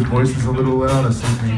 voices a little louder, Sydney.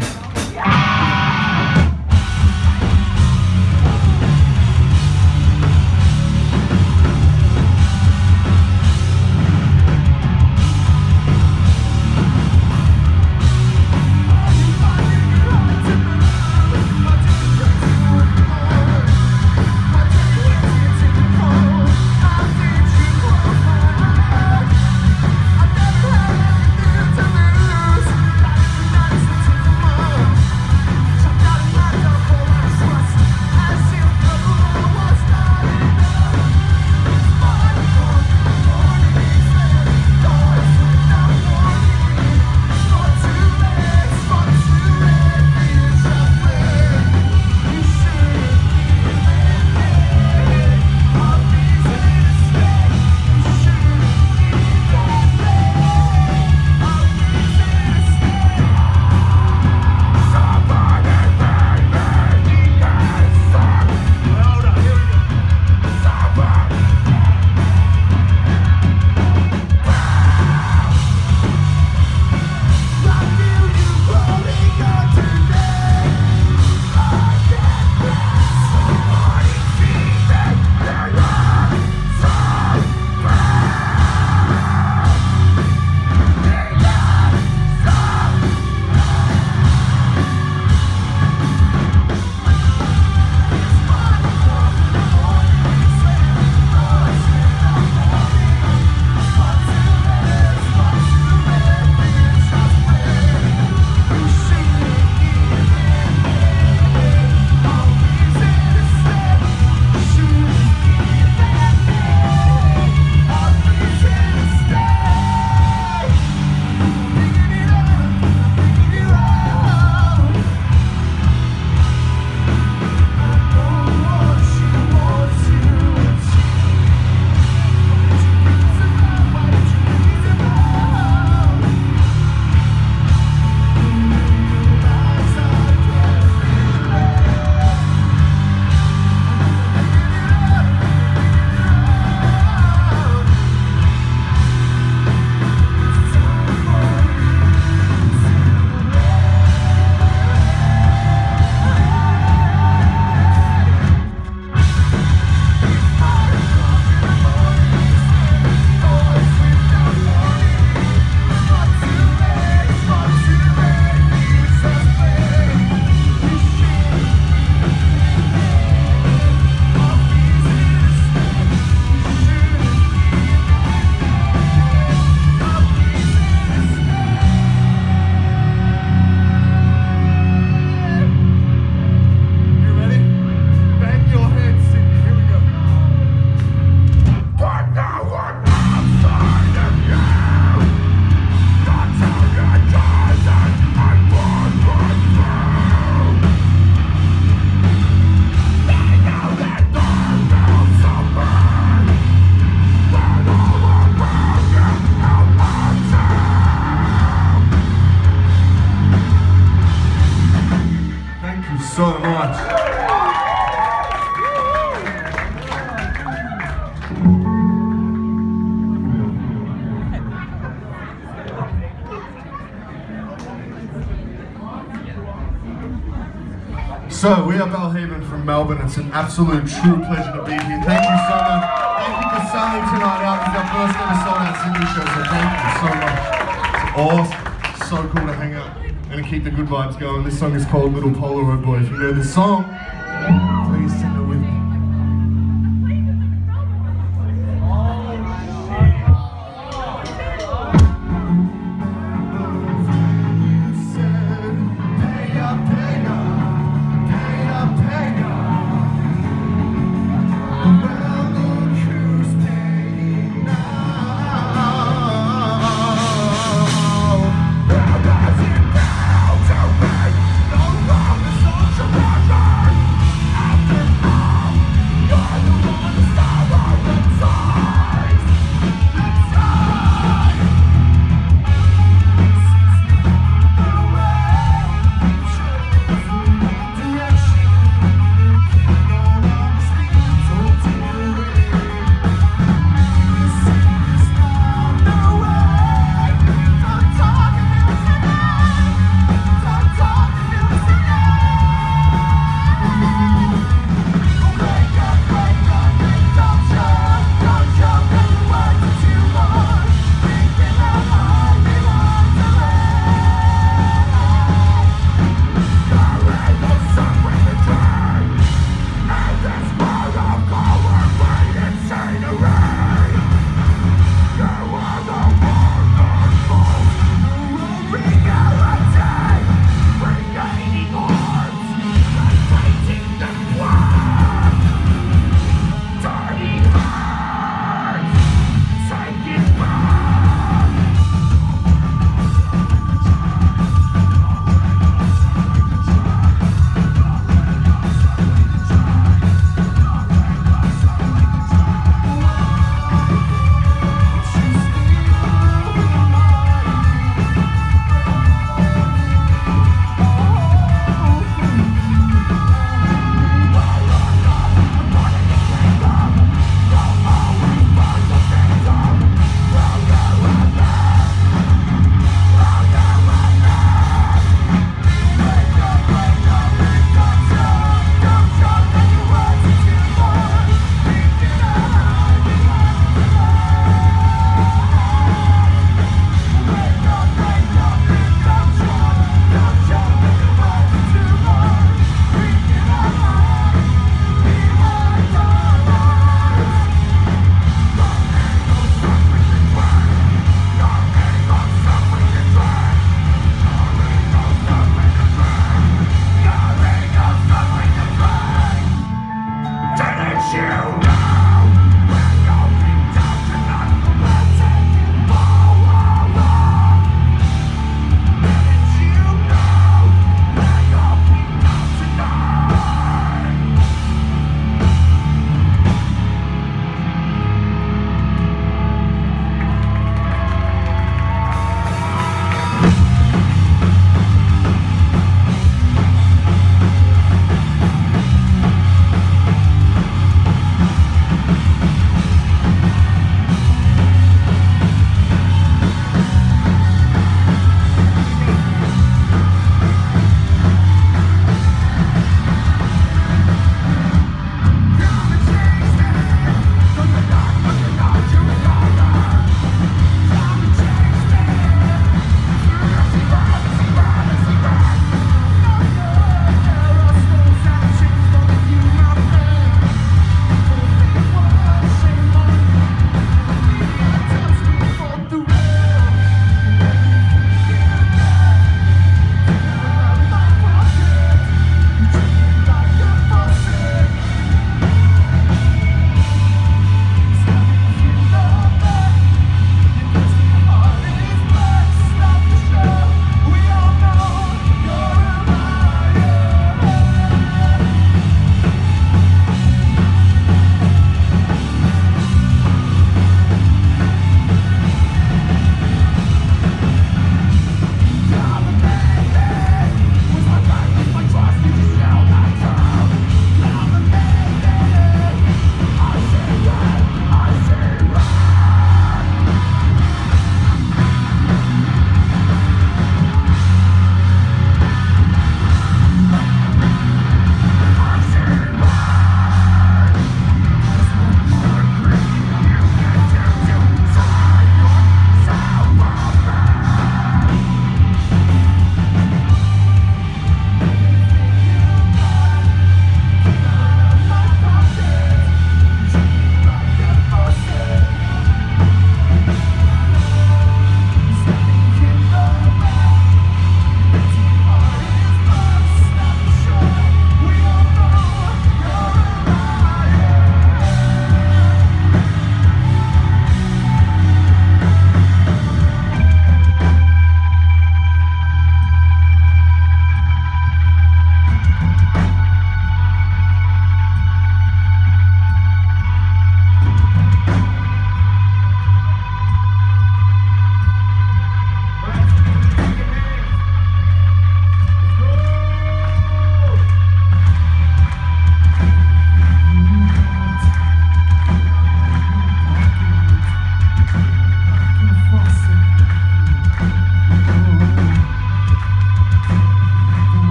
So much. So we are Belhaven from Melbourne. It's an absolute true pleasure to be here. Thank you so much. Thank you for selling tonight out. It's our first ever sold out Sydney show, so thank you so much. It's awesome. So cool to hang out and keep the good vibes going. This song is called Little Polaroid Boy. If you know this song, please sing it with me.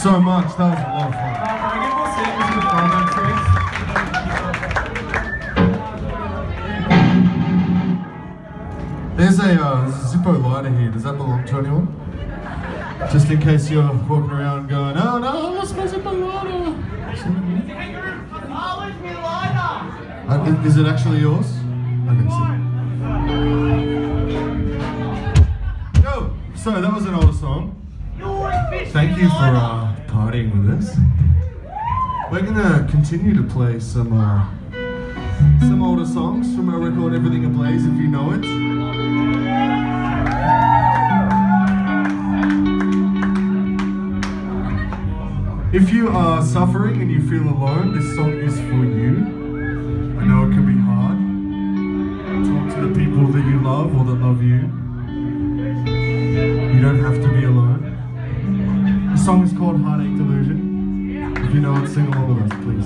so much. That was a lot of fun. Can I get more singers in the program, please? There's a Zippo lighter here. Does that belong to anyone? Just in case you're walking around going, oh no, I lost my Zippo lighter. Is it actually yours? Okay, see. Yo, so that was an older song. Thank you for partying with us. We're gonna continue to play some older songs from our record Everything Ablaze, if you know it. If you are suffering and you feel alone, this song is for you. I know it can be hard. Talk to the people that you love or that love you. You don't have to be alone. The song is called Heartache Delusion. If you know it, sing along with us, please.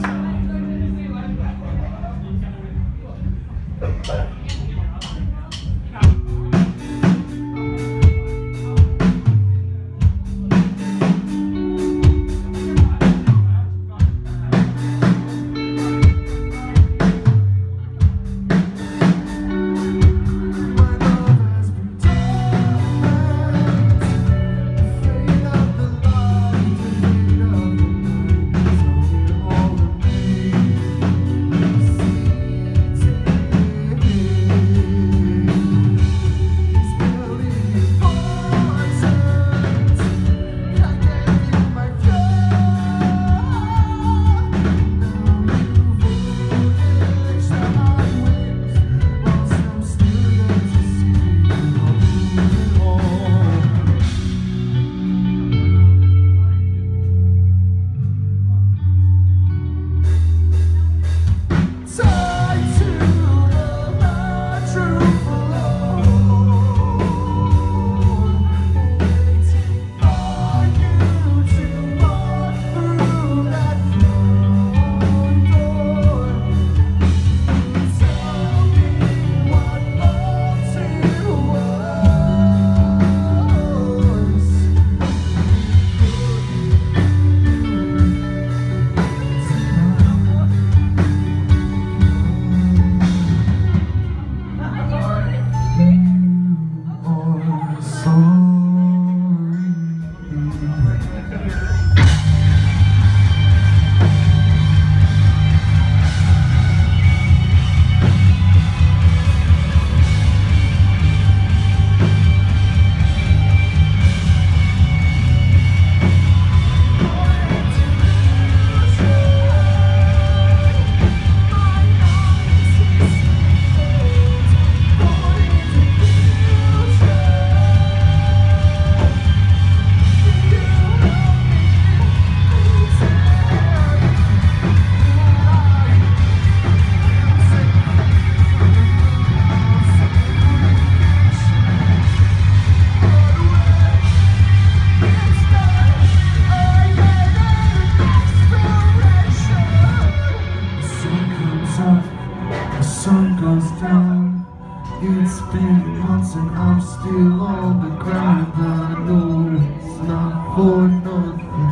It's been months and I'm still on the ground, but I know it's not for nothing.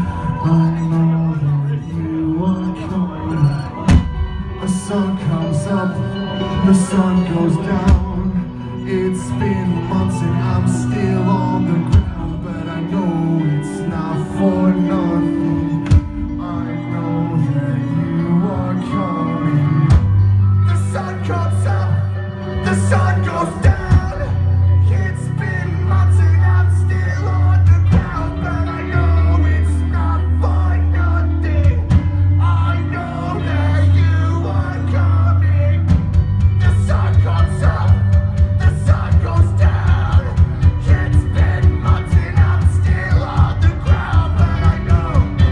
I know that you are coming. The sun comes up, the sun goes down. It's been months and I'm still on the ground, but I know it's not for nothing. I know that you are coming. The sun comes up, the sun goes down. It's been months and I'm still on the ground, but I know it's not for nothing. I know that you are coming. The sun comes up, the sun goes down. It's been months and I'm still on the ground, but I know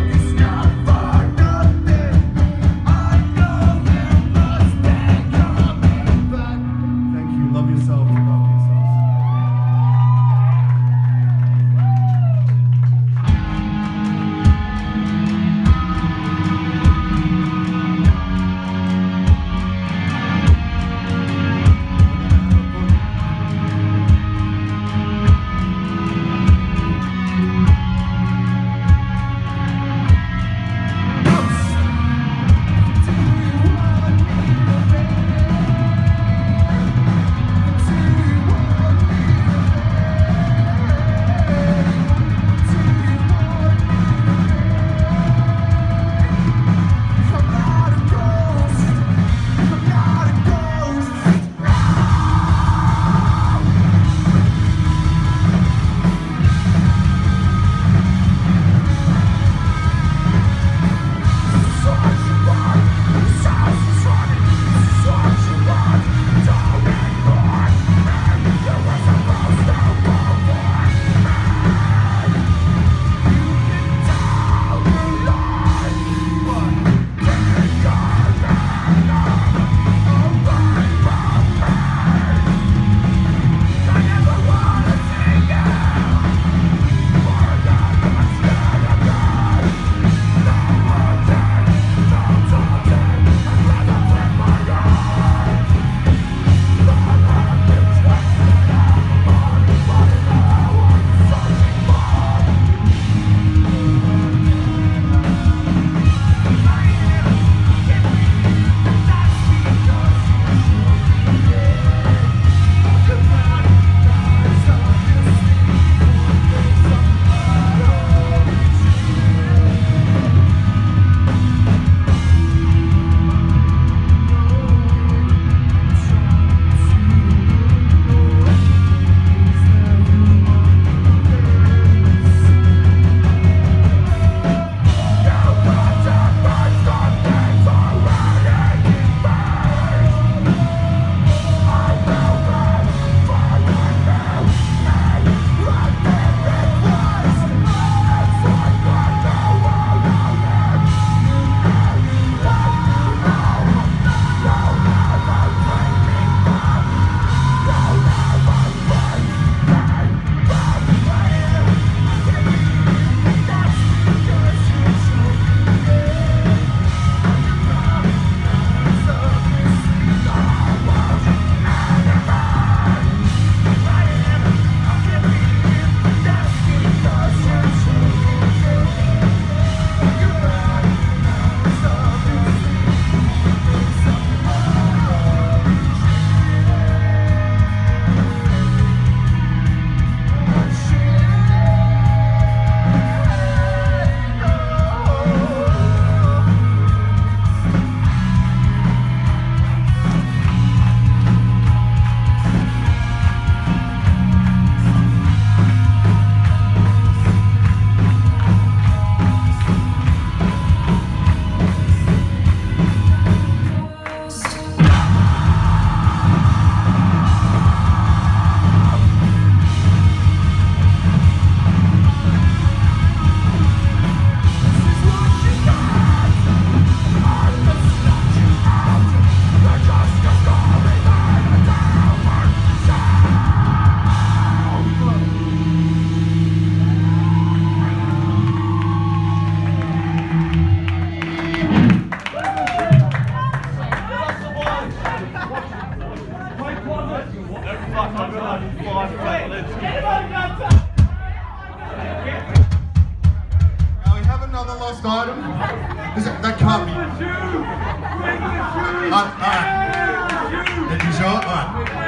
Alright. You sure? Alright.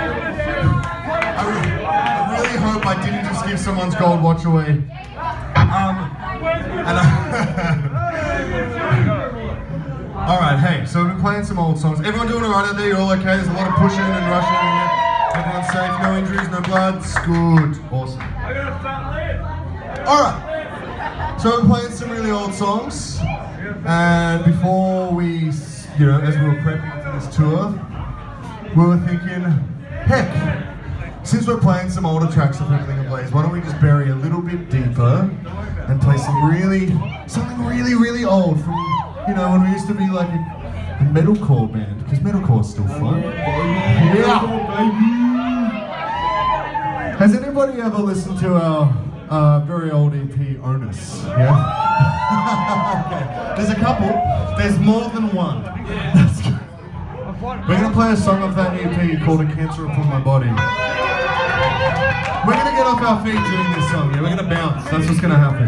I really hope I didn't just give someone's gold watch away. Alright, hey, so we've been playing some old songs. Everyone doing alright out there? You're all okay? There's a lot of pushing and rushing in here. Everyone's safe, no injuries, no bloods. Good. Awesome. Alright. So we're playing some really old songs. And before we, as we were prepping for this tour, we were thinking, heck, since we're playing some older tracks of Everything Ablaze, why don't we just bury a little bit deeper and play something really, really old from, when we used to be like a metalcore band, because metalcore's still fun. Yeah. Has anybody ever listened to our very old EP, Onus? Yeah? Okay. There's a couple. There's more than one. That's good. We're going to play a song off that EP called A Cancer Upon My Body. We're going to get off our feet doing this song, yeah? We're going to bounce. That's what's going to happen.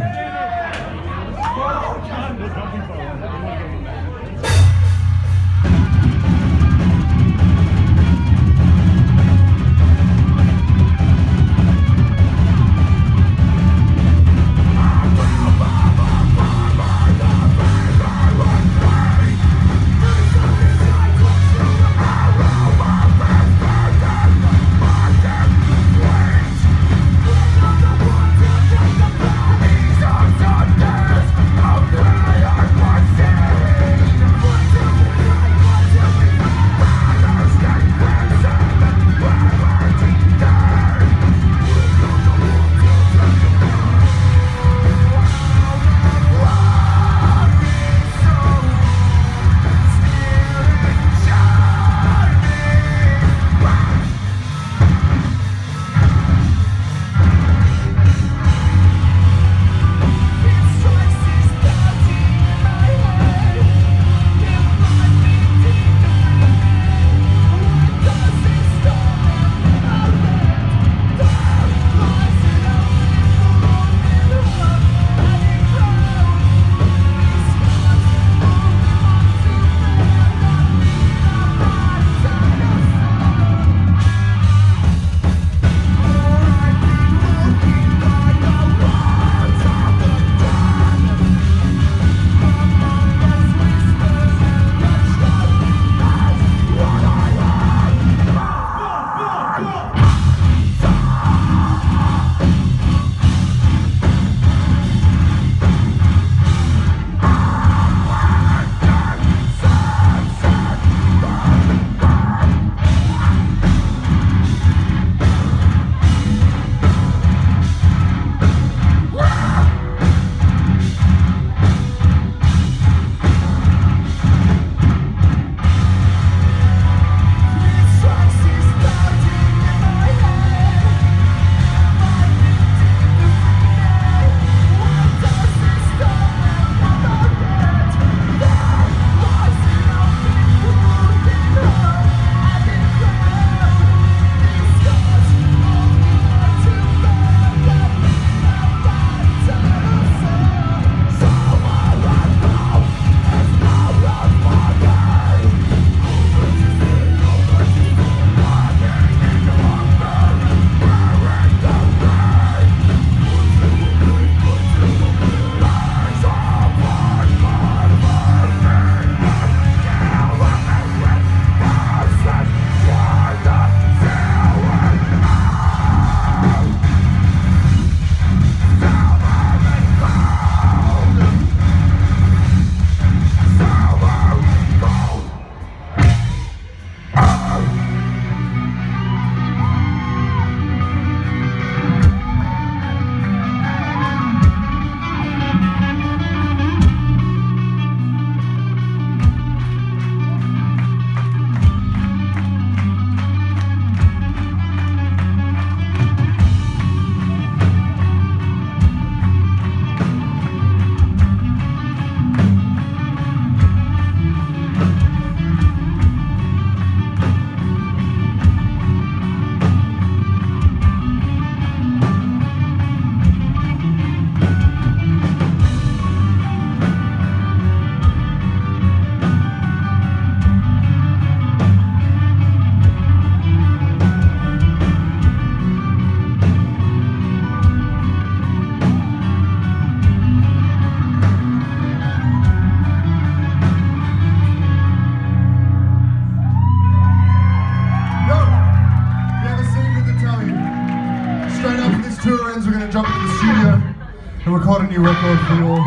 new record for you all.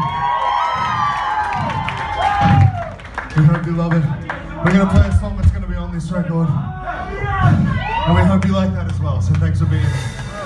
We hope you love it. We're going to play a song that's going to be on this record. And we hope you like that as well, so thanks for being here.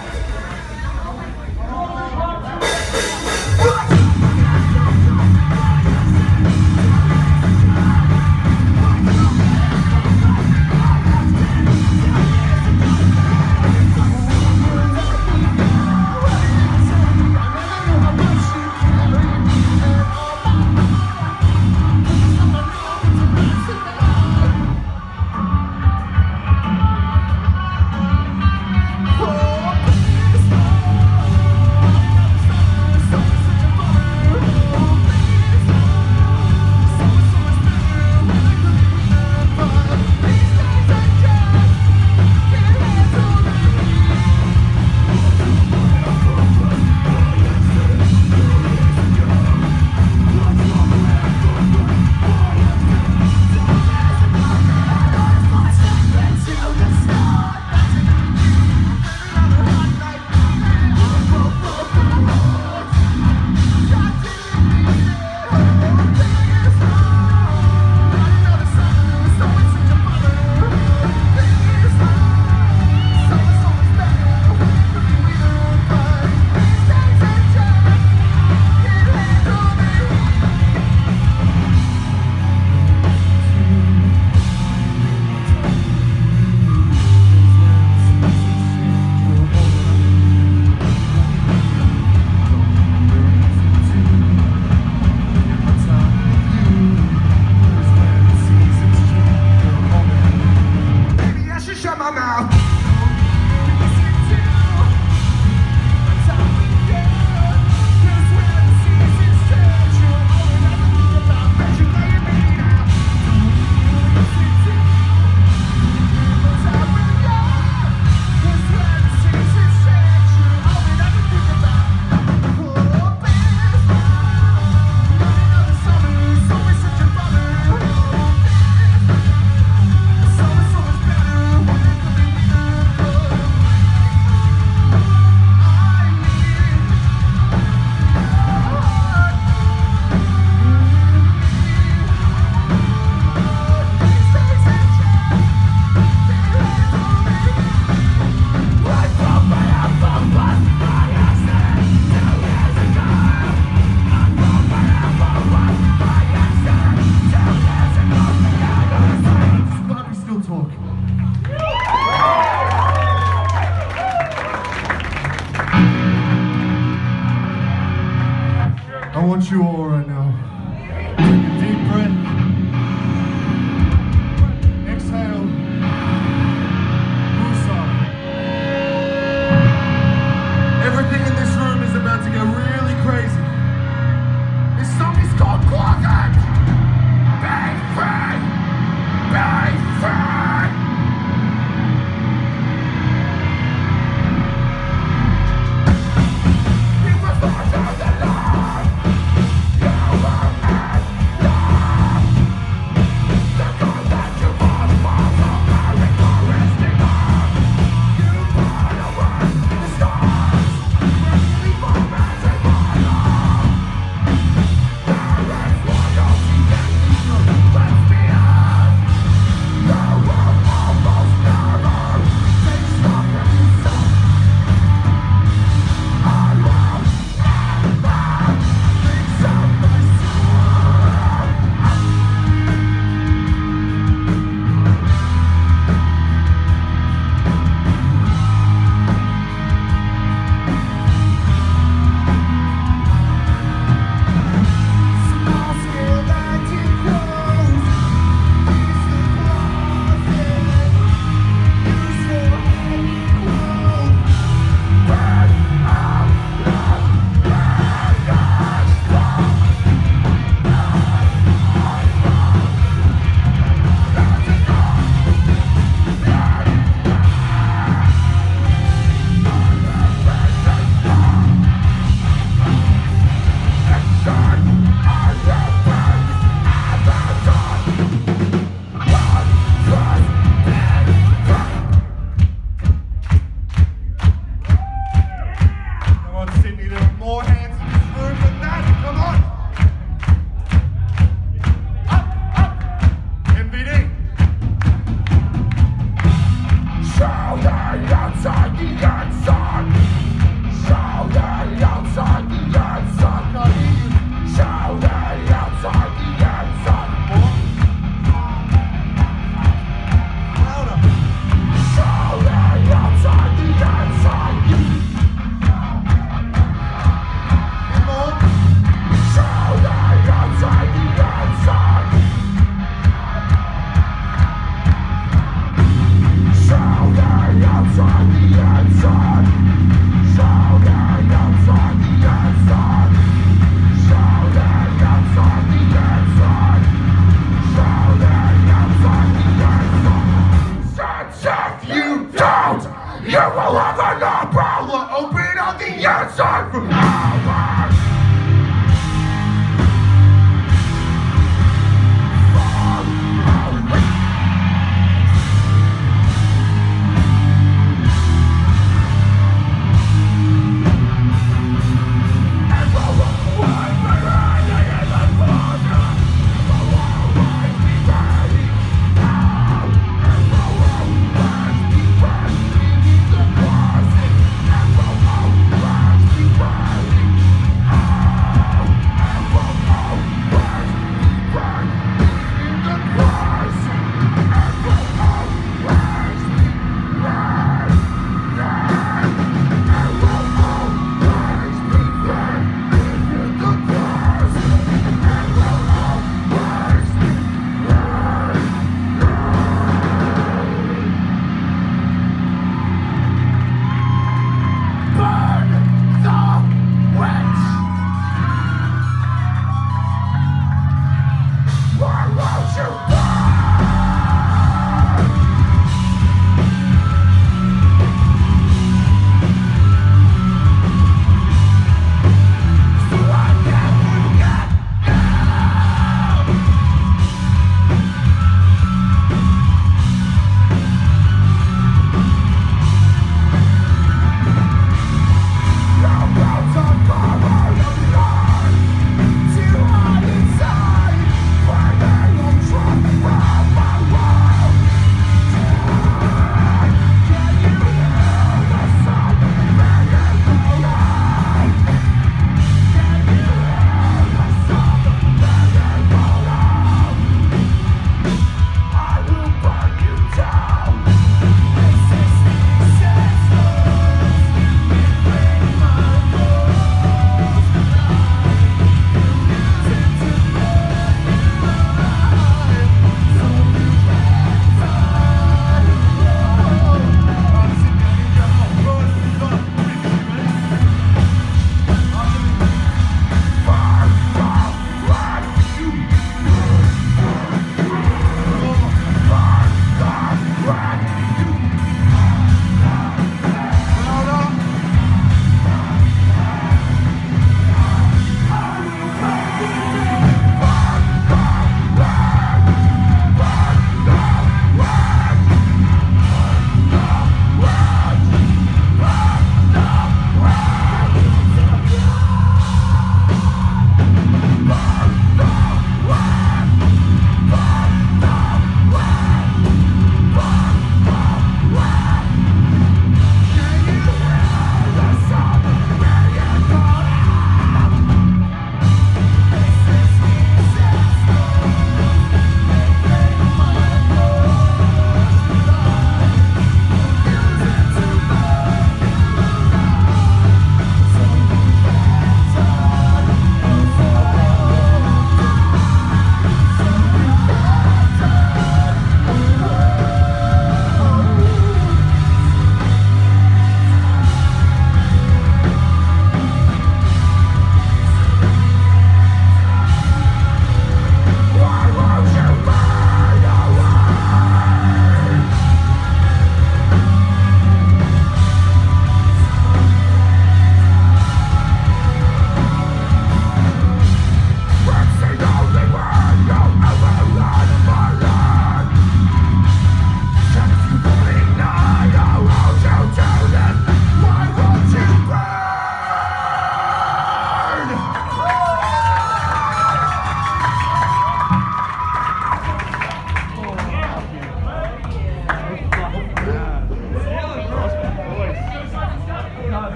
I want you all right now. Take a deep breath. Exhale. Woosah. Everything in this room is about to go really crazy. This song is called Quartet. Be free. Be free. People fall to the Lord.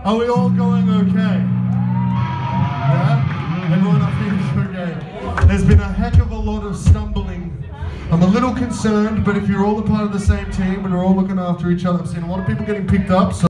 Are we all going okay? Yeah? Everyone up here is okay. There's been a heck of a lot of stumbling. I'm a little concerned, but if you're all a part of the same team and we're all looking after each other, I've seen a lot of people getting picked up. So